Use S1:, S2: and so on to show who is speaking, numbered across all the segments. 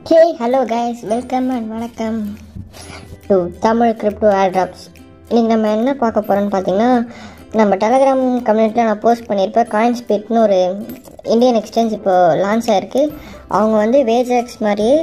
S1: Hey, hello guys, welcome and வணக்கம் to Tamil crypto airdrops. இன்றைக்கி நம்ம என்ன பார்க்க போகிறோன்னு பார்த்தீங்கன்னா, நம்ம டெலகிராம் கம்யூனிட்டியில் நான் போஸ்ட் பண்ணியிருப்பேன். காயின்ஸ்பீட்னு ஒரு இந்தியன் எக்ஸ்சேஞ்ச் இப்போது லான்ச் ஆகிருக்கு. அவங்க வந்து வேஜெக்ஸ் மாதிரியே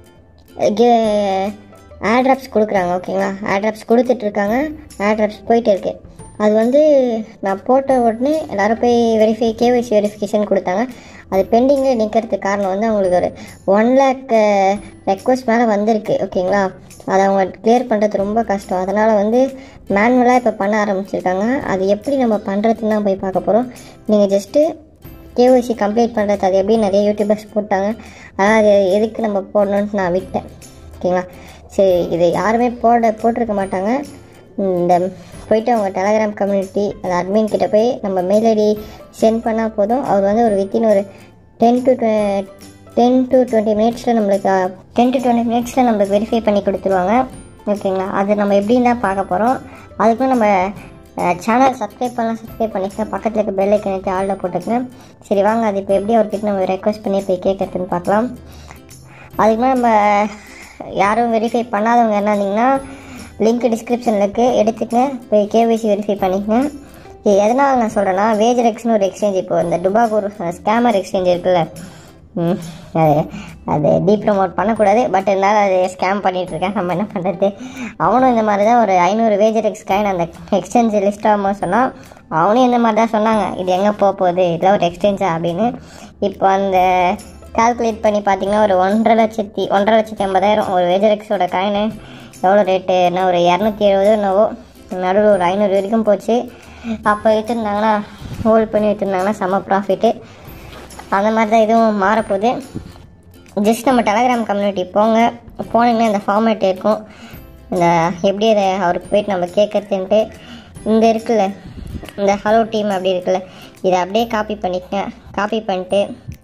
S1: ஏர்ட்ராப்ஸ் கொடுக்குறாங்க. ஓகேங்களா, ஏர்ட்ராப்ஸ் கொடுத்துட்ருக்காங்க, ஏர்ட்ராப்ஸ் போயிட்டு இருக்கு. அது வந்து நான் போட்ட உடனே எல்லோரும் போய் கேஒய்சி வெரிஃபிகேஷன் கொடுத்தாங்க. அது பெண்டிங்கில் நிற்கிறதுக்கு காரணம் வந்து அவங்களுக்கு ஒரு 1 lakh ரெக்வஸ்ட் மேலே வந்திருக்கு. ஓகேங்களா, அதை அவங்க கிளியர் பண்ணுறது ரொம்ப கஷ்டம். அதனால் வந்து மேனுவலாக இப்போ பண்ண ஆரம்பிச்சிருக்காங்க. அது எப்படி நம்ம பண்ணுறதுன்னு தான் போய் பார்க்க போகிறோம். நீங்கள் ஜஸ்ட்டு கேஒய்சி கம்ப்ளீட் பண்ணுறது அது எப்படி நிறைய யூடியூபர்ஸ் போட்டாங்க. ஆனால் அது எதுக்கு நம்ம போடணுன்ட்டு நான் விட்டேன். ஓகேங்களா, சரி, இது யாருமே போட்டிருக்க மாட்டாங்க. இந்த போய்ட்டு அவங்க டெலகிராம் கம்யூனிட்டி அது அட்மின் கிட்டே போய் நம்ம மெயில் ஐடி சென்ட் பண்ணால் போதும். அவர் வந்து ஒரு வித்தின் ஒரு 10 to 20 மினிட்ஸில் நம்மளுக்கு வெரிஃபை பண்ணி கொடுத்துருவாங்க. ஓகேங்களா, அது நம்ம எப்படின்னு தான் பார்க்க போகிறோம். அதுக்கும் நம்ம சேனல் சப்ஸ்கிரைப் பண்ணிக்கலாம். பக்கத்தில் இருக்க பெல் ஐக்கனை ஆளில் போட்டுக்கங்க. சரி வாங்க, அது இப்போ எப்படி அவர்கிட்ட நம்ம ரெக்வஸ்ட் பண்ணி போய் கேட்கறதுன்னு பார்க்கலாம். அதுக்குமே நம்ம யாரும் வெரிஃபை பண்ணாதவங்க என்ன இருந்தீங்கன்னா லிங்க் டிஸ்கிரிப்ஷனில் இருக்குது, எடுத்துக்கங்க, போய் கேஒய்சி வெரிஃபை பண்ணிக்கங்க. இது எதனால் நான் சொல்கிறேன்னா, வேஜரெக்ஸ்னு ஒரு எக்ஸ்சேஞ்ச் இப்போது இந்த டுபாகூர் ஸ்கேமர் எக்ஸ்சேஞ்ச் இருக்குல்ல, அது டீப்ரமோட் பண்ணக்கூடாது, பட் இருந்தாலும் அது ஸ்கேம் பண்ணிகிட்ருக்கேன். நம்ம என்ன பண்ணுறது. அவனும் இந்த மாதிரி தான் ஒரு 500 வேஜரெக்ஸ் காயின் அந்த எக்ஸ்சேஞ்ச் லிஸ்ட் ஆகும்போது சொன்னால், அவனும் இந்த மாதிரி தான் சொன்னாங்க, இது எங்கே போகுது, இதெல்லாம் ஒரு எக்ஸ்சேஞ்சா அப்படின்னு. இப்போ அந்த கால்குலேட் பண்ணி பார்த்தீங்கன்னா ஒரு 1,50,000 ஒரு வேஜரெக்ஸோட காயினு எவ்வளோ ரேட்டு என்ன, ஒரு 270 என்னவோ, நடுவில் ஒரு 500 வரைக்கும் போச்சு. அப்போ விற்றுருந்தாங்கன்னா, ஹோல்ட் பண்ணி விற்றுருந்தாங்கன்னா செம்ம ப்ராஃபிட்டு. அந்த மாதிரி தான் இதுவும் மாறப்போகுது. ஜஸ்ட் நம்ம டெலகிராம் கம்யூனிட்டி போனீங்கன்னா இந்த ஃபார்மேட் இருக்கும். இந்த எப்படி அதை அவருக்கு போய்ட்டு நம்ம கேட்குறதுன்ட்டு இந்த இருக்குல்ல, இந்த ஹலோ டீம் அப்படி இருக்குல்ல, இதை அப்படியே காப்பி பண்ணிக்கங்க. காப்பி பண்ணிட்டு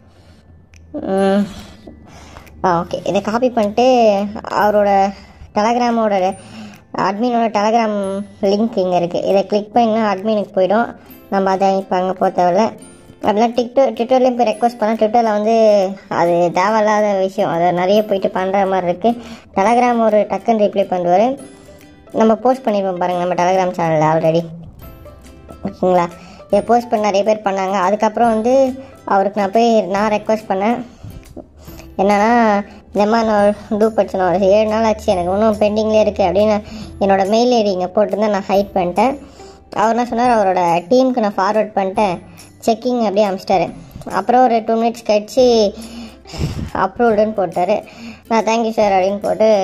S1: ஓகே, இதை காப்பி பண்ணிட்டு அவரோட டெலகிராமோட அட்மினோட டெலகிராம் லிங்க் இங்கே இருக்குது. இதை கிளிக் பண்ணிங்கன்னா அட்மினுக்கு போய்டும். நம்ம அதை இப்போ அங்கே போக தேவையில்ல. அப்படிலாம் ட்விட்டர்லேயும் போய் ரெக்வஸ்ட் பண்ணால் ட்விட்டரில் வந்து அது தேவையில்லாத விஷயம், அதை நிறைய போயிட்டு பண்ணுற மாதிரி இருக்குது. டெலகிராம் ஒரு டக்குன்னு ரிப்ளை பண்ணுவார். நம்ம போஸ்ட் பண்ணிடுவோம் பாருங்கள் நம்ம டெலகிராம் சேனலில் ஆல்ரெடி. ஓகேங்களா, இதை போஸ்ட் பண்ண நிறைய பேர் பண்ணாங்க. அதுக்கப்புறம் வந்து அவருக்கு நான் ரெக்வஸ்ட் பண்ணேன். என்னென்னா, இந்த மாதிரி நான் படித்தேன், ஒரு 7 நாள் ஆச்சு, எனக்கு இன்னும் பெண்டிங்லேயே இருக்குது அப்படின்னு என்னோடய மெயில் ஐடி இங்கே போட்டுருந்தேன். நான் ஹைட் பண்ணிட்டேன். அவர் என்ன சொன்னார், அவரோட டீமுக்கு நான் ஃபார்வர்ட் பண்ணிட்டேன், செக்கிங் அப்படியே அனுப்பிச்சிட்டாரு. அப்புறம் ஒரு 2 மினிட்ஸ் கழிச்சு அப்ரூவ்டுன்னு போட்டார். நான் தேங்க்யூ சார் அப்படின்னு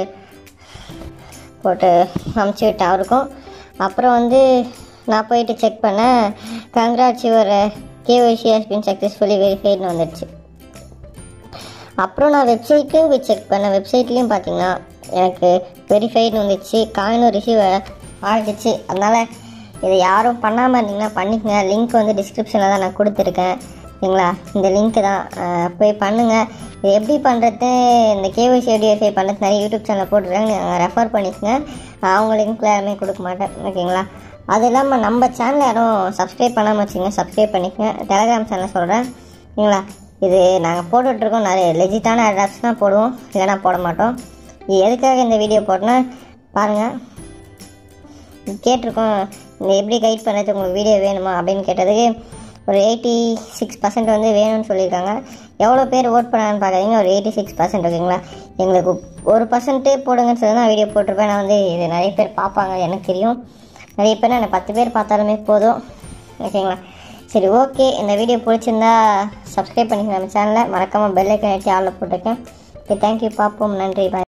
S1: போட்டு அனுப்பிச்சி விட்டேன் அவருக்கும். அப்புறம் வந்து நான் போயிட்டு செக் பண்ணேன், congrats your KYC has been successfully வெரிஃபைட்னு வந்துடுச்சு. அப்புறம் நான் வெப்சைட்லேயும் போய் செக் பண்ணேன். வெப்சைட்லேயும் பார்த்தீங்கன்னா எனக்கு வெரிஃபைடுன்னு வந்துச்சு, காயினும் ரிசீவ் ஆகிடுச்சு. அதனால் இதை யாரும் பண்ணாமல் இருந்தீங்கன்னா பண்ணிக்கங்க. லிங்க் வந்து டிஸ்கிரிப்ஷனில் தான் நான் கொடுத்துருக்கேன். சரிங்களா, இந்த லிங்க்கு தான், போய் பண்ணுங்கள். இது எப்படி பண்ணுறது, இந்த கேஒய்சி வெரிஃபை பண்ணுறது நிறைய யூடியூப் சேனலில் போட்டுருக்காங்க, நீங்கள் ரெஃபர் பண்ணிக்கங்க. அவங்க லிங்க்கில் யாருமே கொடுக்க மாட்டேன். ஓகேங்களா, அது இல்லாமல் நம்ம சேனல் யாரும் சப்ஸ்கிரைப் பண்ணாமல் வச்சுங்க, சப்ஸ்கிரைப் பண்ணிக்கங்க. டெலகிராம் சேனல் சொல்கிறேன். சரிங்களா, இது நாங்கள் போட்டுட்ருக்கோம், நிறைய லெஜிட்டான அட்ராப்ஸ் தான் போடுவோம், இல்லைனா போட மாட்டோம். இது எதுக்காக இந்த வீடியோ போட்டோன்னா பாருங்கள், கேட்டிருக்கோம் இந்த எப்படி கைட் பண்ணுறது, உங்களுக்கு வீடியோ வேணுமா அப்படின்னு கேட்டதுக்கு ஒரு 86% வந்து வேணும்னு சொல்லியிருக்காங்க. எவ்வளோ பேர் ஓட் பண்ணான்னு பார்க்குறீங்க, ஒரு 86%. ஓகேங்களா, எங்களுக்கு 1% போடுங்கன்னு சொல்லி நான் வீடியோ போட்டிருப்பேன். நான் வந்து இது நிறைய பேர் பார்ப்பாங்க, எனக்கு தெரியும். நிறைய பேர் நான் 10 பேர் பார்த்தாலுமே போதும். ஓகேங்களா, சரி, ஓகே. இந்த வீடியோ பிடிச்சிருந்தா சப்ஸ்கிரைப் பண்ணிக்கங்க நம்ம சேனலை. மறக்காமல் பெல் ஐக்கன் ஆளில் போட்டிருக்கேன். ஓகே, தேங்க்யூ, பார்ப்போம், நன்றி, பாய்.